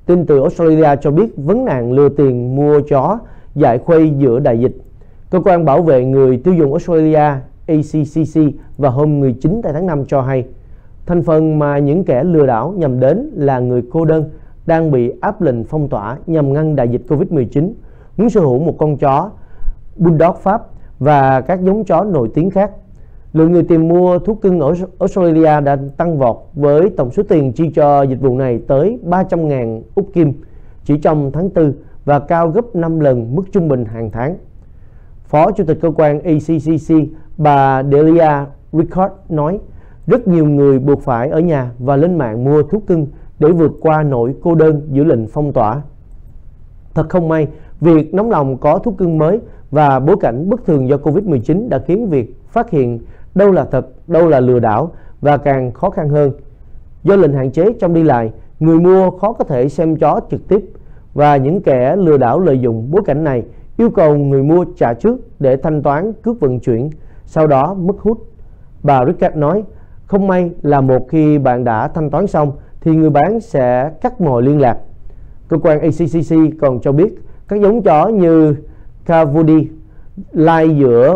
Tin từ Australia cho biết vấn nạn lừa tiền mua chó dại khuây giữa đại dịch. Cơ quan bảo vệ người tiêu dùng Australia ACCC vào hôm 19 tháng 5 cho hay thành phần mà những kẻ lừa đảo nhằm đến là người cô đơn đang bị áp lệnh phong tỏa nhằm ngăn đại dịch Covid-19, muốn sở hữu một con chó Bulldog Pháp và các giống chó nổi tiếng khác. Lượng người tìm mua thú cưng ở Australia đã tăng vọt với tổng số tiền chi cho dịch vụ này tới 300.000 Úc Kim chỉ trong tháng 4 và cao gấp 5 lần mức trung bình hàng tháng. Phó Chủ tịch cơ quan ACCC bà Delia Rickard nói, rất nhiều người buộc phải ở nhà và lên mạng mua thú cưng để vượt qua nỗi cô đơn giữa lệnh phong tỏa. Thật không may, việc nóng lòng có thú cưng mới và bối cảnh bất thường do Covid-19 đã khiến việc phát hiện đâu là thật, đâu là lừa đảo và càng khó khăn hơn. Do lệnh hạn chế trong đi lại, người mua khó có thể xem chó trực tiếp và những kẻ lừa đảo lợi dụng bối cảnh này yêu cầu người mua trả trước để thanh toán cước vận chuyển, sau đó mất hút. Bà Rickard nói, không may là một khi bạn đã thanh toán xong thì người bán sẽ cắt mọi liên lạc. Cơ quan ACCC còn cho biết các giống chó như Cavody, lai giữa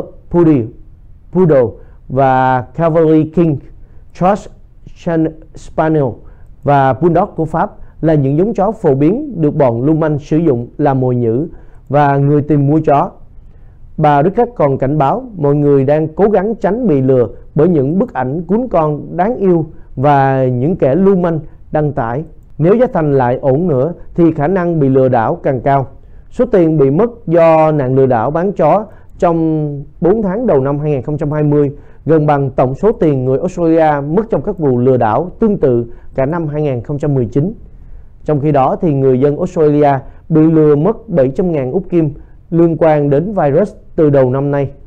Poodle và Cavalier King, Charles Spaniel và Bulldog của Pháp là những giống chó phổ biến được bọn lưu manh sử dụng làm mồi nhử và người tìm mua chó. Bà Rickard còn cảnh báo mọi người đang cố gắng tránh bị lừa bởi những bức ảnh cuốn con đáng yêu và những kẻ lưu manh đăng tải. Nếu giá thành lại ổn nữa thì khả năng bị lừa đảo càng cao. Số tiền bị mất do nạn lừa đảo bán chó trong 4 tháng đầu năm 2020 gần bằng tổng số tiền người Australia mất trong các vụ lừa đảo tương tự cả năm 2019. Trong khi đó thì người dân Australia bị lừa mất 700.000 Úc Kim liên quan đến virus từ đầu năm nay.